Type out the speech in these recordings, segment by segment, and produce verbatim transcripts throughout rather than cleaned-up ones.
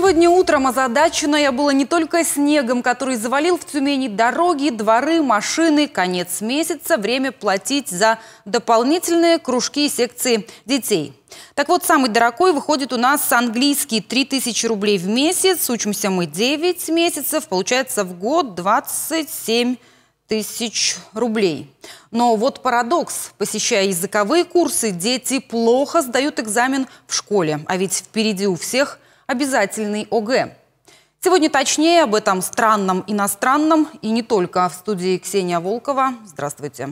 Сегодня утром озадаченная была не только снегом, который завалил в Тюмени дороги, дворы, машины. Конец месяца – время платить за дополнительные кружки и секции детей. Так вот, самый дорогой выходит у нас английский – три тысячи рублей в месяц. Учимся мы девять месяцев, получается в год двадцать семь тысяч рублей. Но вот парадокс. Посещая языковые курсы, дети плохо сдают экзамен в школе. А ведь впереди у всех обязательный ОГЭ. Сегодня точнее об этом странном иностранном и не только. В студии Ксения Волкова. Здравствуйте.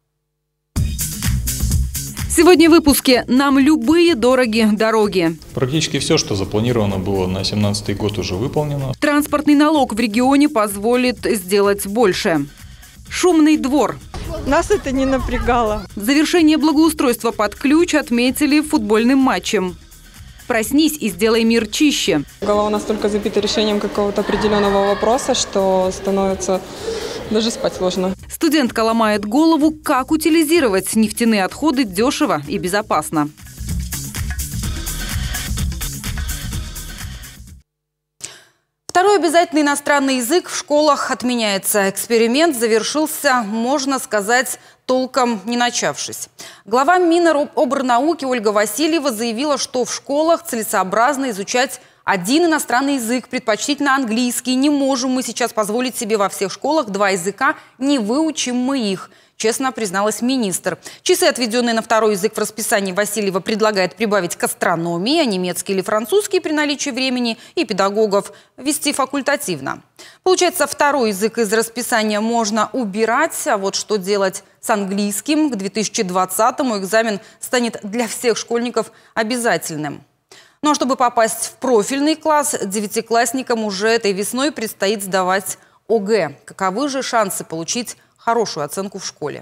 Сегодня в выпуске «Нам любые дороги дороги». Практически все, что запланировано было на семнадцатый год, уже выполнено. Транспортный налог в регионе позволит сделать больше. Шумный двор. Нас это не напрягало. Завершение благоустройства под ключ отметили футбольным матчем. Проснись и сделай мир чище. Голова настолько забита решением какого-то определенного вопроса, что становится даже спать сложно. Студентка ломает голову, как утилизировать нефтяные отходы дешево и безопасно. Второй обязательный иностранный язык в школах отменяется. Эксперимент завершился, можно сказать, толком не начавшись. Глава Минобрнауки Ольга Васильева заявила, что в школах целесообразно изучать один иностранный язык, предпочтительно английский. Не можем мы сейчас позволить себе во всех школах два языка, не выучим мы их. Честно призналась министр. Часы, отведенные на второй язык в расписании, Васильева предлагает прибавить к астрономии, а немецкий или французский при наличии времени и педагогов вести факультативно. Получается, второй язык из расписания можно убирать, а вот что делать с английским? К две тысячи двадцатому экзамен станет для всех школьников обязательным. Ну а чтобы попасть в профильный класс, девятиклассникам уже этой весной предстоит сдавать ОГЭ. Каковы же шансы получить хорошую оценку в школе?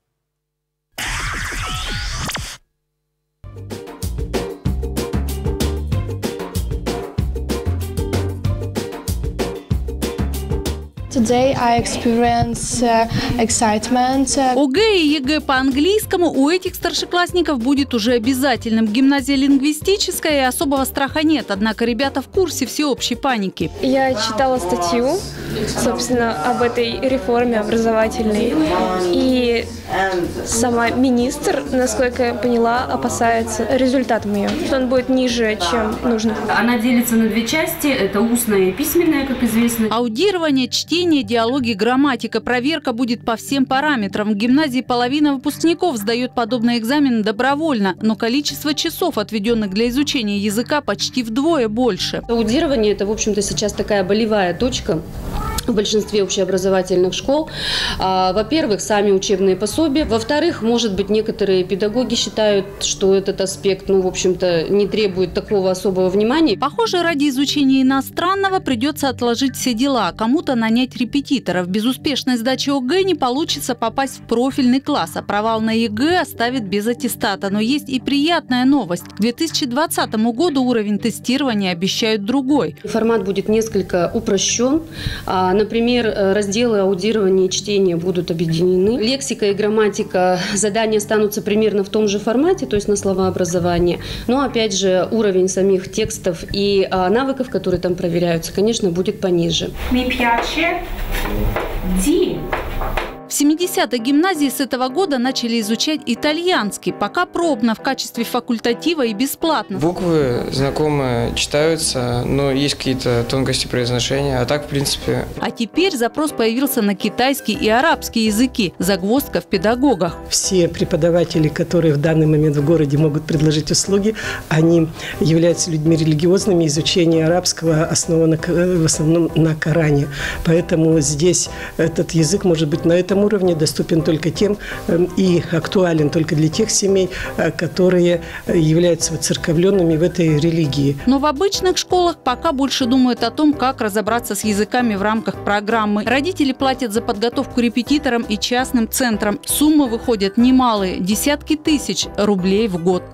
Today I experience uh, excitement. ОГЭ и ЕГЭ по английскому у этих старшеклассников будет уже обязательным. Гимназия лингвистическая, и особого страха нет. Однако ребята в курсе всеобщей паники. Я читала статью, собственно, об этой реформе образовательной. И сама министр, насколько я поняла, опасается результатом ее. Что он будет ниже, чем нужно. Она делится на две части. Это устная и письменная, как известно. Аудирование, чтение, диалоги, грамматика. Проверка будет по всем параметрам. В гимназии половина выпускников сдает подобный экзамен добровольно, но количество часов, отведенных для изучения языка, почти вдвое больше. Аудирование – это, в общем-то, сейчас такая болевая точка в большинстве общеобразовательных школ. Во-первых, сами учебные пособия. Во-вторых, может быть, некоторые педагоги считают, что этот аспект, ну, в общем-то, не требует такого особого внимания. Похоже, ради изучения иностранного придется отложить все дела. Кому-то нанять репетиторов. Без успешной сдачи ОГЭ не получится попасть в профильный класс, а провал на ЕГЭ оставит без аттестата. Но есть и приятная новость. К две тысячи двадцатому году уровень тестирования обещают другой. Формат будет несколько упрощен. Например, разделы аудирования и чтения будут объединены. Лексика и грамматика, задания останутся примерно в том же формате, то есть на словообразование. Но, опять же, уровень самих текстов и навыков, которые там проверяются, конечно, будет пониже. В семидесятой гимназии с этого года начали изучать итальянский, пока пробно в качестве факультатива и бесплатно. Буквы знакомые читаются, но есть какие-то тонкости произношения, а так, в принципе... А теперь запрос появился на китайский и арабский языки. Загвоздка в педагогах. Все преподаватели, которые в данный момент в городе могут предложить услуги, они являются людьми религиозными. Изучение арабского основано в основном на Коране. Поэтому здесь этот язык может быть на этом уровне доступен только тем и актуален только для тех семей, которые являются воцерковленными в этой религии. Но в обычных школах пока больше думают о том, как разобраться с языками в рамках программы. Родители платят за подготовку репетиторам и частным центрам. Суммы выходят немалые – десятки тысяч рублей в год.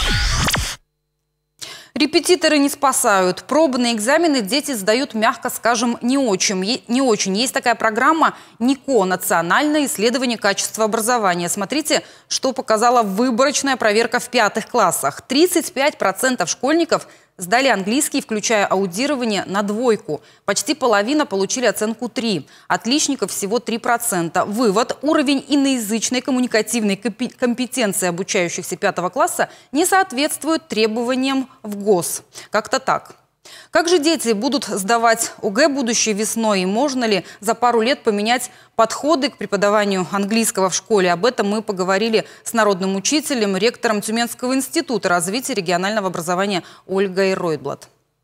Репетиторы не спасают. Пробные экзамены дети сдают, мягко скажем, не очень. Не очень. Есть такая программа НИКО – Национальное исследование качества образования. Смотрите, что показала выборочная проверка в пятых классах. тридцать пять процентов школьников Сдали английский, включая аудирование, на двойку. Почти половина получили оценку три. Отличников всего три процента. Вывод – уровень иноязычной коммуникативной компетенции обучающихся пятого класса не соответствует требованиям в ГОС. Как-то так. Как же дети будут сдавать ОГЭ будущей весной? И можно ли за пару лет поменять подходы к преподаванию английского в школе? Об этом мы поговорили с народным учителем, ректором Тюменского института развития регионального образования Ольгой Ройтблат.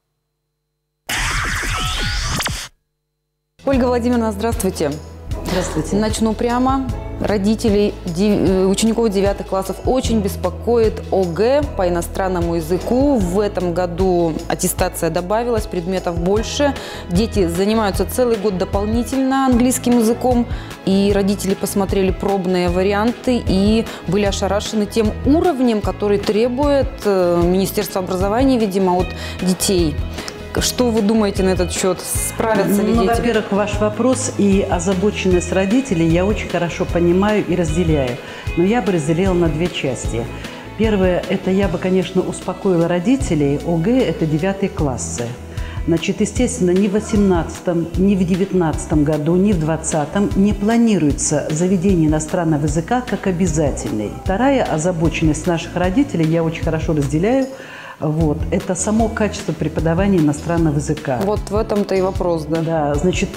Ольга Владимировна, здравствуйте. Здравствуйте. Начну прямо. Родителей учеников девятых классов очень беспокоит ОГЭ по иностранному языку. В этом году аттестация добавилась, предметов больше. Дети занимаются целый год дополнительно английским языком. И родители посмотрели пробные варианты и были ошарашены тем уровнем, который требует Министерство образования, видимо, от детей. Что вы думаете на этот счет? Справятся ли ну, дети? Во-первых, ваш вопрос и озабоченность родителей я очень хорошо понимаю и разделяю. Но я бы разделила на две части. Первое, это я бы, конечно, успокоила родителей. ОГЭ – это девятые классы. Значит, естественно, ни в восемнадцатом, ни в девятнадцатом году, ни в двадцатом не планируется заведение иностранного языка как обязательный. Вторая озабоченность наших родителей я очень хорошо разделяю. Вот. Это само качество преподавания иностранного языка. Вот в этом-то и вопрос, да? Да, значит,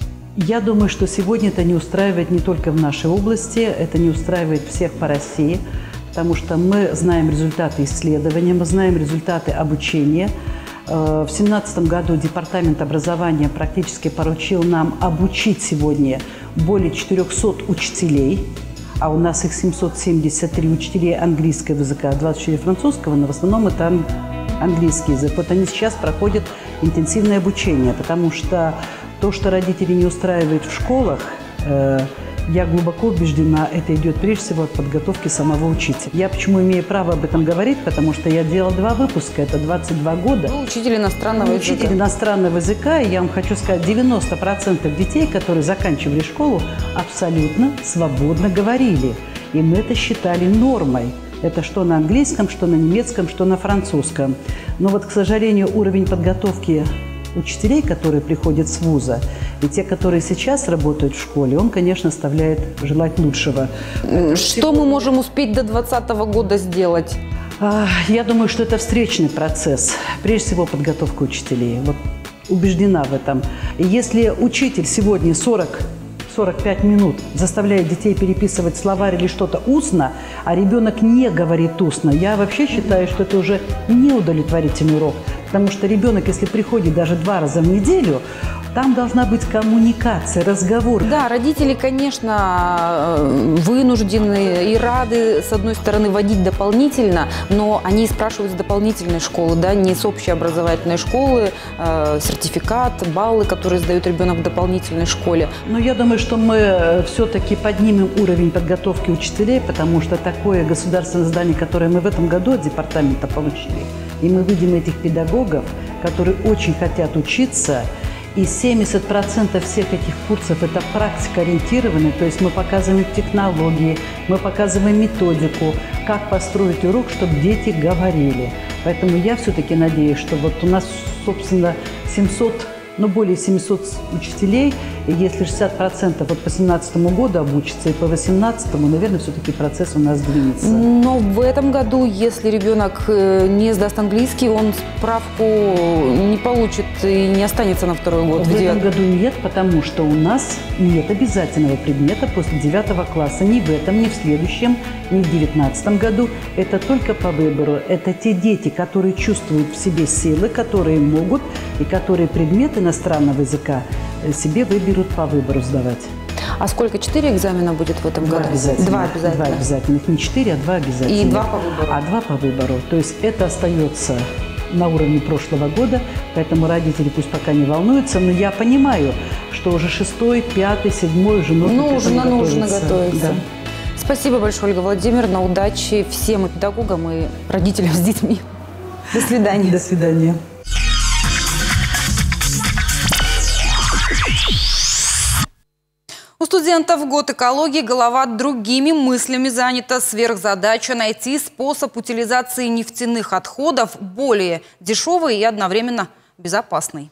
я думаю, что сегодня это не устраивает не только в нашей области, это не устраивает всех по России, потому что мы знаем результаты исследования, мы знаем результаты обучения. В две тысячи семнадцатом году Департамент образования практически поручил нам обучить сегодня более четырёхсот учителей. А у нас их семьсот семьдесят три учителей английского языка, двадцать четыре французского, но в основном это английский язык. Вот они сейчас проходят интенсивное обучение, потому что то, что родители не устраивают в школах, э, я глубоко убеждена, это идет прежде всего от подготовки самого учителя. Я почему имею право об этом говорить? Потому что я делала два выпуска, это двадцать два года. Вы учитель иностранного ну, языка. Учитель иностранного языка, и я вам хочу сказать, девяносто процентов детей, которые заканчивали школу, абсолютно свободно говорили. И мы это считали нормой. Это что на английском, что на немецком, что на французском. Но вот, к сожалению, уровень подготовки учителей, которые приходят с вуза, и те, которые сейчас работают в школе, он, конечно, оставляет желать лучшего. Что мы можем успеть до двадцатого года сделать? Я думаю, что это встречный процесс. Прежде всего, подготовка учителей. Вот убеждена в этом. Если учитель сегодня сорок сорок пять минут заставляет детей переписывать словарь или что-то устно, а ребенок не говорит устно, я вообще считаю, что это уже неудовлетворительный урок. Потому что ребенок, если приходит даже два раза в неделю, там должна быть коммуникация, разговор. Да, родители, конечно, вынуждены и рады, с одной стороны, водить дополнительно, но они спрашивают с дополнительной школы, да, не с общеобразовательной школы, э, сертификат, баллы, которые сдает ребенок в дополнительной школе. Но я думаю, что мы все-таки поднимем уровень подготовки учителей, потому что такое государственное здание, которое мы в этом году от департамента получили, и мы видим этих педагогов, которые очень хотят учиться, и семьдесят процентов всех этих курсов – это практикоориентированные, то есть мы показываем технологии, мы показываем методику, как построить урок, чтобы дети говорили. Поэтому я все-таки надеюсь, что вот у нас, собственно, семьсот, ну, более семисот учителей, и если шестьдесят процентов вот по семнадцатому году обучится, и по восемнадцатому, наверное, все-таки процесс у нас двинется. Но в этом году, если ребенок не сдаст английский, он справку не получит и не останется на второй год. В, в этом году нет, потому что у нас нет обязательного предмета после девятого класса. Ни в этом, ни в следующем, ни в девятнадцатом году. Это только по выбору. Это те дети, которые чувствуют в себе силы, которые могут, и которые предметы иностранного языка себе выберут по выбору сдавать. А сколько? Четыре экзамена будет в этом два году? Обязательно. Два обязательно. Два обязательных. Не четыре, а два обязательно. И два по выбору. А два по выбору. То есть это остается на уровне прошлого года, поэтому родители пусть пока не волнуются, но я понимаю, что уже шестой, пятый, седьмой уже нужно Нужно, нужно готовиться. Да. Спасибо большое, Ольга Владимировна. Удачи всем и педагогам, и родителям с детьми. До свидания. До свидания. У студентов год экологии голова другими мыслями занята. Сверхзадача – найти способ утилизации нефтяных отходов более дешевый и одновременно безопасный.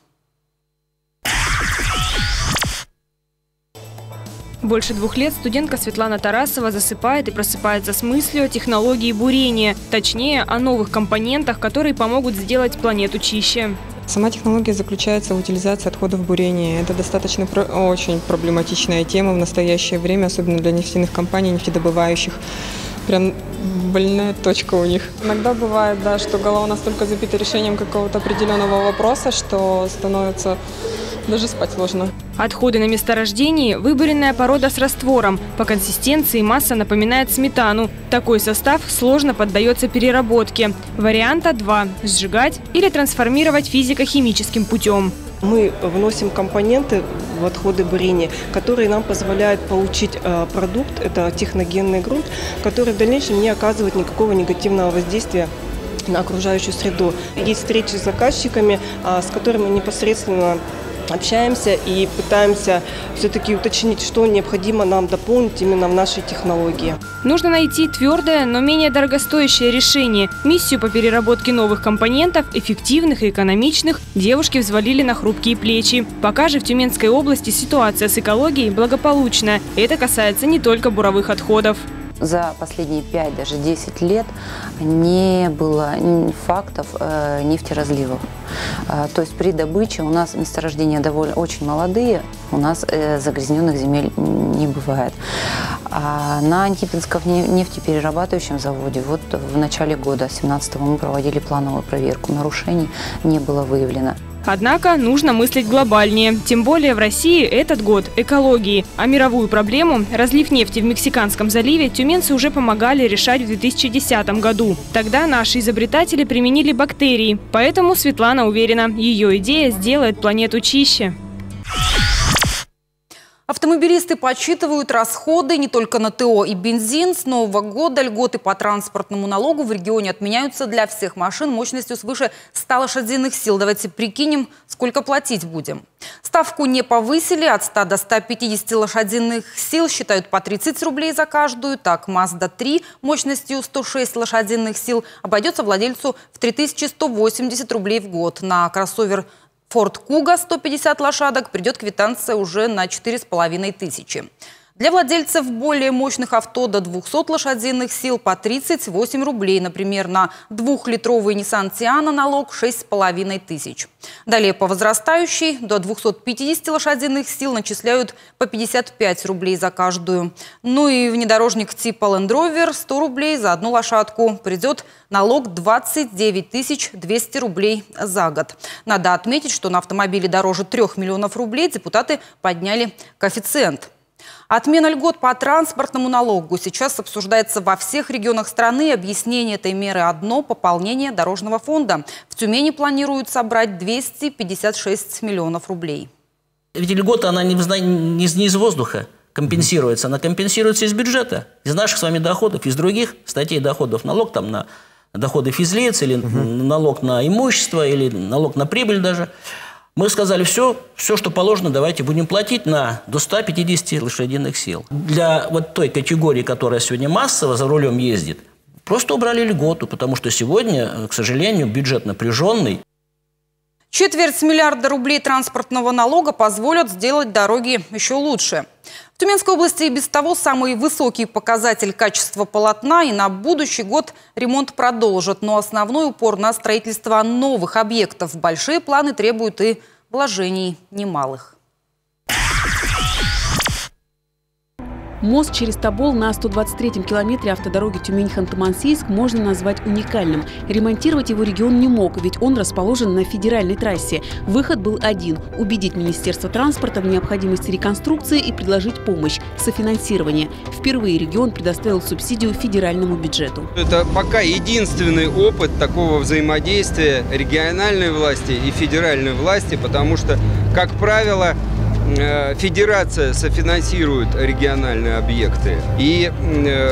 Больше двух лет студентка Светлана Тарасова засыпает и просыпается с мыслью о технологии бурения. Точнее, о новых компонентах, которые помогут сделать планету чище. Сама технология заключается в утилизации отходов бурения. Это достаточно про очень проблематичная тема в настоящее время, особенно для нефтяных компаний, нефтедобывающих. Прям больная точка у них. Иногда бывает, да, что голова настолько забита решением какого-то определенного вопроса, что становится даже спать сложно. Отходы на месторождении – выборенная порода с раствором. По консистенции масса напоминает сметану. Такой состав сложно поддается переработке. Варианта два – сжигать или трансформировать физико-химическим путем. Мы вносим компоненты в отходы бурения, которые нам позволяют получить э, продукт, это техногенный грунт, который в дальнейшем не оказывает никакого негативного воздействия на окружающую среду. Есть встречи с заказчиками, э, с которыми непосредственно общаемся и пытаемся все-таки уточнить, что необходимо нам дополнить именно в нашей технологии. Нужно найти твердое, но менее дорогостоящее решение. Миссию по переработке новых компонентов, эффективных и экономичных, девушки взвалили на хрупкие плечи. Пока же в Тюменской области ситуация с экологией благополучная. Это касается не только буровых отходов. За последние пять, даже десять лет не было фактов э, нефтеразливов. Э, то есть при добыче у нас месторождения довольно очень молодые, у нас э, загрязненных земель не бывает. А на Антипинском нефтеперерабатывающем заводе вот в начале года две тысячи семнадцатого мы проводили плановую проверку. Нарушений не было выявлено. Однако нужно мыслить глобальнее. Тем более в России этот год экологии. А мировую проблему – разлив нефти в Мексиканском заливе – тюменцы уже помогали решать в две тысячи десятом году. Тогда наши изобретатели применили бактерии. Поэтому Светлана уверена, ее идея сделает планету чище. Автомобилисты подсчитывают расходы не только на ТО и бензин. С нового года льготы по транспортному налогу в регионе отменяются для всех машин мощностью свыше ста лошадиных сил. Давайте прикинем, сколько платить будем. Ставку не повысили. От ста до ста пятидесяти лошадиных сил считают по тридцать рублей за каждую. Так, Мазда три мощностью сто шесть лошадиных сил обойдется владельцу в три тысячи сто восемьдесят рублей в год. На кроссовер Форд Куга сто пятьдесят лошадок придет квитанция уже на четыре с половиной тысячи. Для владельцев более мощных авто до двухсот лошадиных сил по тридцать восемь рублей. Например, на двухлитровый Nissan Tiana налог шесть с половиной тысяч. Далее по возрастающей до двухсот пятидесяти лошадиных сил начисляют по пятьдесят пять рублей за каждую. Ну и внедорожник типа Land Rover сто рублей за одну лошадку. Придет налог двадцать девять тысяч двести рублей за год. Надо отметить, что на автомобиле дороже трех миллионов рублей депутаты подняли коэффициент. Отмена льгот по транспортному налогу сейчас обсуждается во всех регионах страны. Объяснение этой меры одно – пополнение дорожного фонда. В Тюмени планируют собрать двести пятьдесят шесть миллионов рублей. Ведь льгота, она не, не из воздуха компенсируется, она компенсируется из бюджета, из наших с вами доходов, из других статей доходов. Налог там на доходы физлиц, или угу. налог на имущество, или налог на прибыль даже. Мы сказали, все, все, что положено, давайте будем платить на до ста пятидесяти лошадиных сил. Для вот той категории, которая сегодня массово за рулем ездит, просто убрали льготу, потому что сегодня, к сожалению, бюджет напряженный. Четверть миллиарда рублей транспортного налога позволят сделать дороги еще лучше. В Тюменской области и без того самый высокий показатель качества полотна, и на будущий год ремонт продолжат. Но основной упор на строительство новых объектов. Большие планы требуют и вложений немалых. Мост через Тобол на сто двадцать третьем километре автодороги Тюмень-Ханты-Мансийск можно назвать уникальным. Ремонтировать его регион не мог, ведь он расположен на федеральной трассе. Выход был один – убедить Министерство транспорта в необходимости реконструкции и предложить помощь – софинансирование. Впервые регион предоставил субсидию федеральному бюджету. Это пока единственный опыт такого взаимодействия региональной власти и федеральной власти, потому что, как правило, федерация софинансирует региональные объекты, и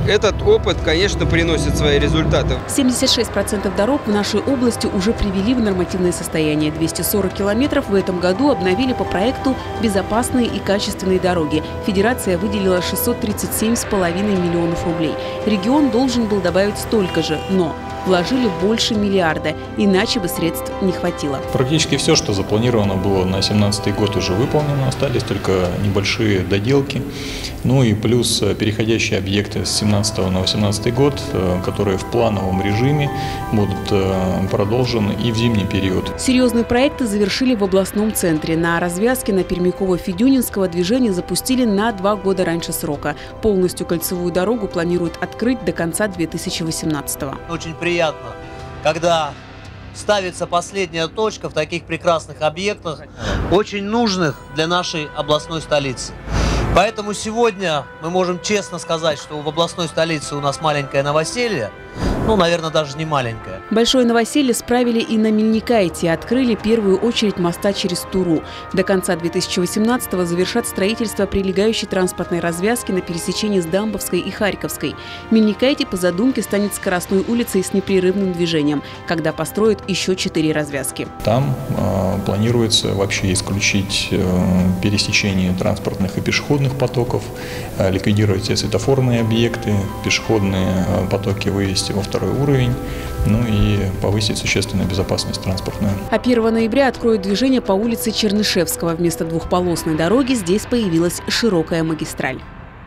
Этот опыт, конечно, приносит свои результаты. семьдесят шесть процентов дорог в нашей области уже привели в нормативное состояние. двести сорок километров в этом году обновили по проекту «Безопасные и качественные дороги». Федерация выделила шестьсот тридцать семь с половиной миллионов рублей. Регион должен был добавить столько же, но вложили больше миллиарда, иначе бы средств не хватило. Практически все, что запланировано было на две тысячи семнадцатый год, уже выполнено. Остались только небольшие доделки. Ну и плюс переходящие объекты с две тысячи семнадцатого на две тысячи восемнадцатый год, которые в плановом режиме будут продолжены и в зимний период. Серьезные проекты завершили в областном центре. На развязке на Пермякова-Федюнинского движение запустили на два года раньше срока. Полностью кольцевую дорогу планируют открыть до конца две тысячи восемнадцатого. Очень приятно, когда ставится последняя точка в таких прекрасных объектах, очень нужных для нашей областной столицы. Поэтому сегодня мы можем честно сказать, что в областной столице у нас маленькое новоселье, ну, наверное, даже не маленькое. Большое новоселье справили и на Мельникайте. Открыли первую очередь моста через Туру. До конца две тысячи восемнадцатого завершат строительство прилегающей транспортной развязки на пересечении с Дамбовской и Харьковской. Мельникайте по задумке станет скоростной улицей с непрерывным движением, когда построят еще четыре развязки. Там э, планируется вообще исключить э, пересечение транспортных и пешеходных потоков, э, ликвидировать все светофорные объекты, пешеходные э, потоки вывести во второй уровень, ну и повысить существенно безопасность транспортную. А первого ноября откроют движение по улице Чернышевского. Вместо двухполосной дороги здесь появилась широкая магистраль.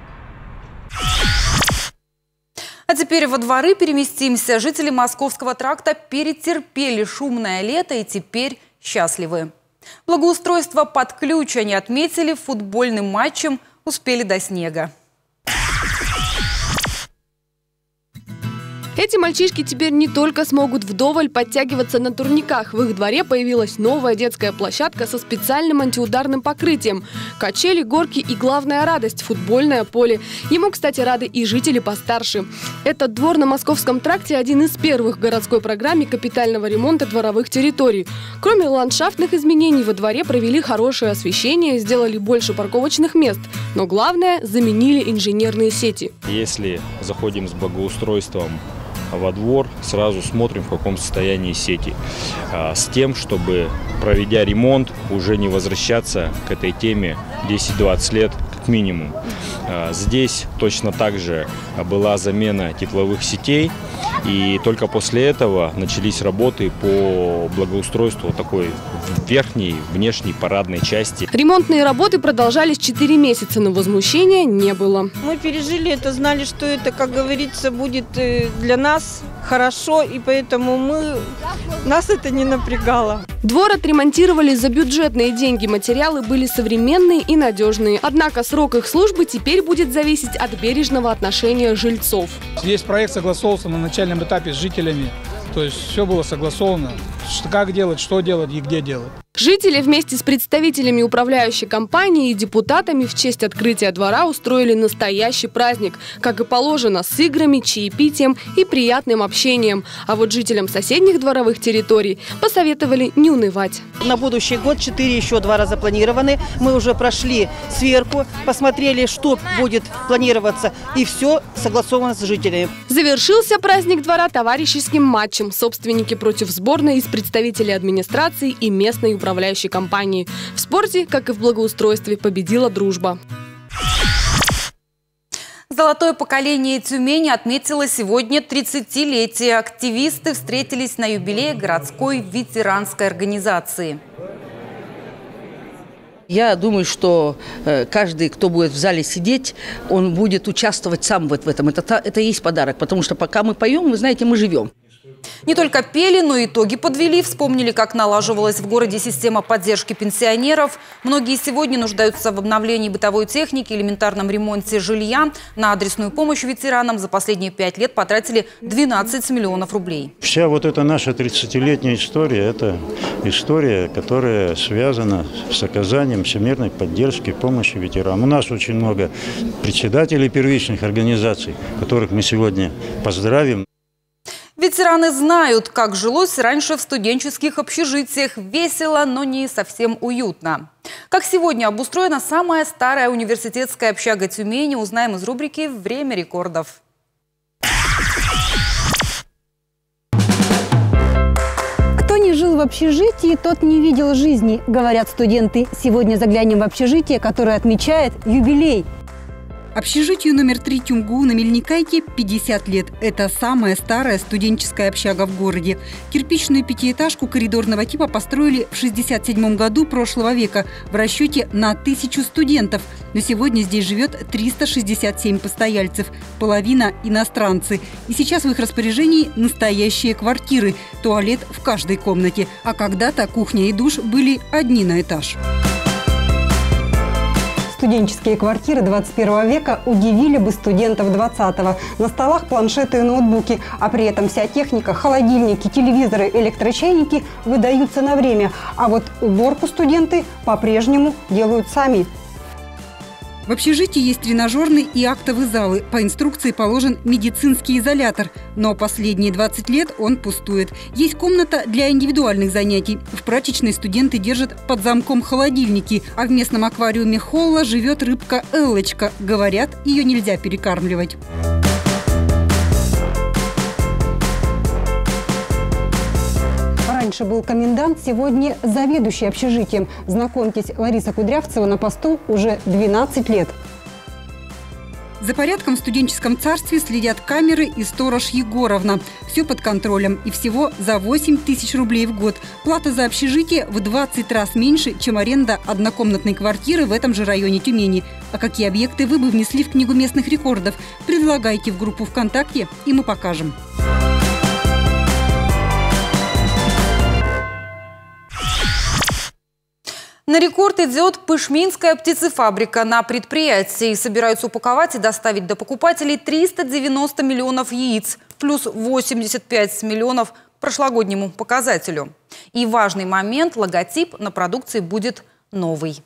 А теперь во дворы переместимся. Жители Московского тракта перетерпели шумное лето и теперь счастливы. Благоустройство под ключ они отметили футбольным матчем, успели до снега. Эти мальчишки теперь не только смогут вдоволь подтягиваться на турниках. В их дворе появилась новая детская площадка со специальным антиударным покрытием. Качели, горки и главная радость – футбольное поле. Ему, кстати, рады и жители постарше. Этот двор на Московском тракте – один из первых в городской программе капитального ремонта дворовых территорий. Кроме ландшафтных изменений, во дворе провели хорошее освещение, сделали больше парковочных мест. Но главное – заменили инженерные сети. Если заходим с благоустройством во двор, сразу смотрим, в каком состоянии сети, с тем, чтобы, проведя ремонт, уже не возвращаться к этой теме десять-двадцать лет как минимум. Здесь точно так же была замена тепловых сетей, и только после этого начались работы по благоустройству такой верхней, внешней парадной части. Ремонтные работы продолжались четыре месяца, но возмущения не было. Мы пережили это, знали, что это, как говорится, будет для нас хорошо, и поэтому мы, нас это не напрягало. Двор отремонтировали за бюджетные деньги, материалы были современные и надежные. Однако срок их службы теперь будет зависеть от бережного отношения жильцов. Весь проект согласовался на начальном этапе с жителями, то есть все было согласовано, как делать, что делать и где делать. Жители вместе с представителями управляющей компании и депутатами в честь открытия двора устроили настоящий праздник, как и положено, с играми, чаепитием и приятным общением. А вот жителям соседних дворовых территорий посоветовали не унывать. На будущий год четыре еще двора запланированы. Мы уже прошли сверху, посмотрели, что будет планироваться, и все согласовано с жителями. Завершился праздник двора товарищеским матчем. Собственники против сборной из представителей администрации и местной управляющей компании. В спорте, как и в благоустройстве, победила дружба. Золотое поколение Тюмени отметило сегодня тридцатилетие. Активисты встретились на юбилее городской ветеранской организации. Я думаю, что каждый, кто будет в зале сидеть, он будет участвовать сам в этом. Это, это и есть подарок, потому что пока мы поем, вы знаете, мы живем. Не только пели, но и итоги подвели. Вспомнили, как налаживалась в городе система поддержки пенсионеров. Многие сегодня нуждаются в обновлении бытовой техники, элементарном ремонте жилья. На адресную помощь ветеранам за последние пять лет потратили двенадцать миллионов рублей. Вся вот эта наша тридцатилетняя история – это история, которая связана с оказанием всемирной поддержки, помощи ветеранам. У нас очень много председателей первичных организаций, которых мы сегодня поздравим. Ветераны знают, как жилось раньше в студенческих общежитиях. Весело, но не совсем уютно. Как сегодня обустроена самая старая университетская общага Тюмени, узнаем из рубрики «Время рекордов». Кто не жил в общежитии, тот не видел жизни, говорят студенты. Сегодня заглянем в общежитие, которое отмечает юбилей. Общежитию номер три ТЮМГУ на Мельникайке пятьдесят лет. Это самая старая студенческая общага в городе. Кирпичную пятиэтажку коридорного типа построили в шестьдесят седьмом году прошлого века в расчете на тысячу студентов. Но сегодня здесь живет триста шестьдесят семь постояльцев, половина – иностранцы. И сейчас в их распоряжении настоящие квартиры, туалет в каждой комнате. А когда-то кухня и душ были одни на этаж. Студенческие квартиры двадцать первого века удивили бы студентов двадцатого. На столах планшеты и ноутбуки, а при этом вся техника, холодильники, телевизоры, электрочайники выдаются на время. А вот уборку студенты по-прежнему делают сами. В общежитии есть тренажерный и актовый залы. По инструкции положен медицинский изолятор. Но последние двадцать лет он пустует. Есть комната для индивидуальных занятий. В прачечной студенты держат под замком холодильники. А в местном аквариуме холла живет рыбка Эллочка. Говорят, ее нельзя перекармливать. Раньше был комендант, сегодня заведующий общежитием. Знакомьтесь, Лариса Кудрявцева на посту уже двенадцать лет. За порядком в студенческом царстве следят камеры и сторож Егоровна. Все под контролем. И всего за восемь тысяч рублей в год. Плата за общежитие в двадцать раз меньше, чем аренда однокомнатной квартиры в этом же районе Тюмени. А какие объекты вы бы внесли в книгу местных рекордов? Предлагайте в группу ВКонтакте, и мы покажем. На рекорд идет Пышминская птицефабрика. На предприятии собираются упаковать и доставить до покупателей триста девяносто миллионов яиц, плюс восемьдесят пять миллионов к прошлогоднему показателю. И важный момент – логотип на продукции будет новый.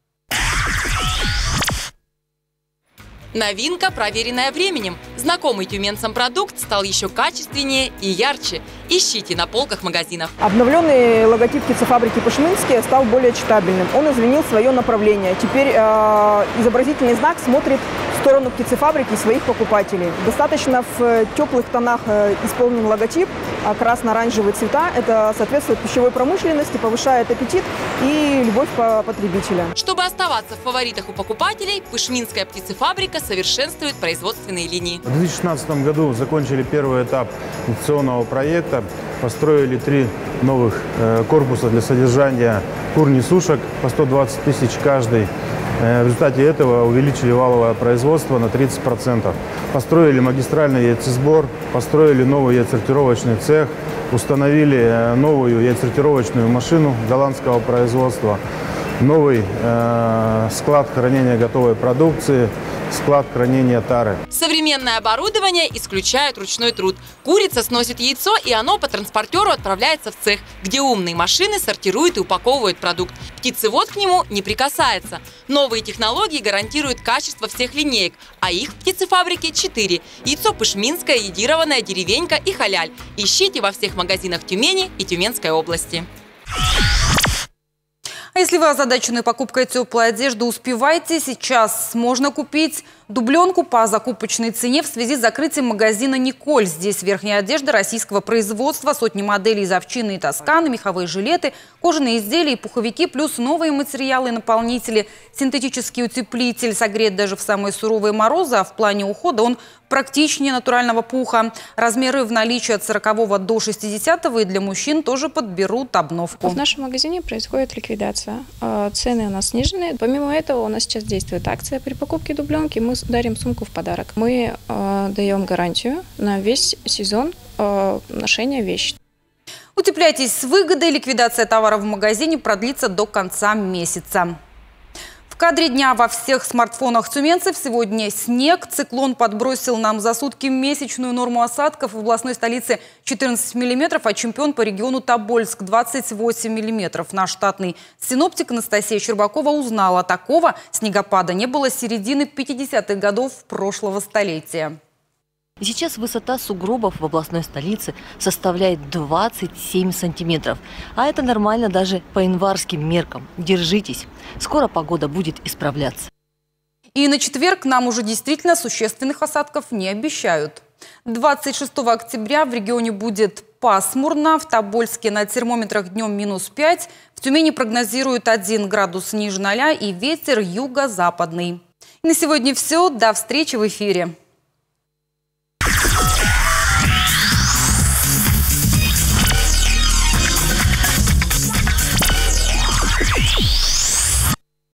Новинка, проверенная временем. Знакомый тюменцам продукт стал еще качественнее и ярче. Ищите на полках магазинов. Обновленный логотип птицефабрики Пышминские стал более читабельным. Он изменил свое направление. Теперь э, изобразительный знак смотрит в сторону птицефабрики и своих покупателей. Достаточно в теплых тонах э, исполнен логотип, а красно-оранжевые цвета. Это соответствует пищевой промышленности, повышает аппетит и любовь по потребителям. Чтобы оставаться в фаворитах у покупателей, Пышминская птицефабрика совершенствует производственные линии. В две тысячи шестнадцатом году закончили первый этап инвестиционного проекта. Построили три новых э, корпуса для содержания кур-несушек по сто двадцать тысяч каждый. Э, в результате этого увеличили валовое производство на тридцать процентов. Построили магистральный яйцесбор, построили новый яйцесортировочный цех, установили э, новую яйцесортировочную машину голландского производства, новый э, склад хранения готовой продукции, склад хранения тары. Современное оборудование исключает ручной труд. Курица сносит яйцо, и оно по транспортеру отправляется в цех, где умные машины сортируют и упаковывают продукт. Птицевод к нему не прикасается. Новые технологии гарантируют качество всех линеек, а их в птицефабрике четыре. Яйцо Пышминское, йодированная, деревенька и халяль. Ищите во всех магазинах Тюмени и Тюменской области. А если вы озадачены покупкой теплой одежды, успевайте. Сейчас можно купить дубленку по закупочной цене в связи с закрытием магазина «Николь». Здесь верхняя одежда российского производства, сотни моделей из овчины и тосканы, меховые жилеты, кожаные изделия и пуховики, плюс новые материалы и наполнители. Синтетический утеплитель согреет даже в самые суровые морозы, а в плане ухода он практичнее натурального пуха. Размеры в наличии от сорокового до шестидесятого, и для мужчин тоже подберут обновку. В нашем магазине происходит ликвидация. Цены у нас снижены. Помимо этого у нас сейчас действует акция. При покупке дубленки мы дарим сумку в подарок. Мы э, даем гарантию на весь сезон э, ношения вещи. Утепляйтесь с выгодой. Ликвидация товаров в магазине продлится до конца месяца. В кадре дня во всех смартфонах тюменцев сегодня снег. Циклон подбросил нам за сутки месячную норму осадков. В областной столице четырнадцать миллиметров, а чемпион по региону Тобольск двадцать восемь миллиметров. Наш штатный синоптик Анастасия Щербакова узнала, такого снегопада не было с середины пятидесятых годов прошлого столетия. Сейчас высота сугробов в областной столице составляет двадцать семь сантиметров. А это нормально даже по январским меркам. Держитесь, скоро погода будет исправляться. И на четверг нам уже действительно существенных осадков не обещают. двадцать шестого октября в регионе будет пасмурно. В Тобольске на термометрах днем минус пять. В Тюмени прогнозируют один градус ниже ноля и ветер юго-западный. На сегодня все. До встречи в эфире.